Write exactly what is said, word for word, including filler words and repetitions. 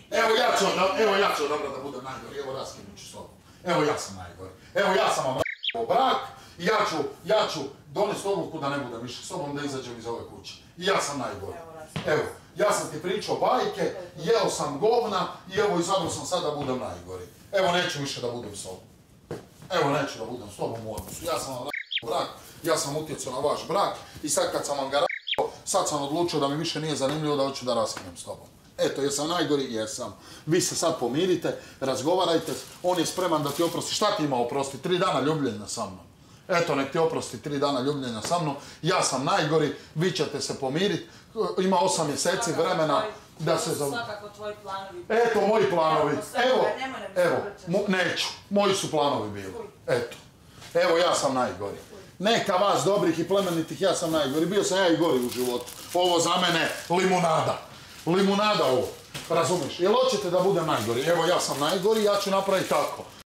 Evo ja ću, evo ja ću dobro da budem najgori, evo raskinut ću s tobom. Evo ja sam najgori. Evo ja sam vam r***o brak i ja ću, ja ću donesti odluku da ne budem više s tobom, da izađem iz ove kuće. I ja sam najgori. Evo, ja sam ti pričao bajke, jeo sam govna i evo izabrao sam sad da budem najgori. Evo neću više da budem s tobom. Evo neću da budem s tobom u odnosu. Ja sam vam r***o brak, ja sam utjecao na vaš brak i sad kad sam vam ga r***o, sad sam odlučio da mi više nije zanimljivo da hoću da raskinem s tobom. Eto, jesam najgori? Jesam. Vi se sad pomirite, razgovarajte, on je spreman da ti oprosti. Šta ti ima oprosti? Tri dana ljubljenja sa mnom. Eto, nek ti oprosti tri dana ljubljenja sa mnom. Ja sam najgori, vi ćete se pomiriti. Ima osam mjeseci vremena da se... Svakako tvoji planovi. Eto, moji planovi. Evo, evo, neću. Moji su planovi bili. Eto. Evo, ja sam najgori. Neka vas dobrih i plemenitih, ja sam najgori. Bio sam ja i gori u životu. Ovo za mene limunada. Limunada ovo. Razumiješ? Jel hoćete da budem najgori? Evo, ja sam najgori, ja ću napraviti tako.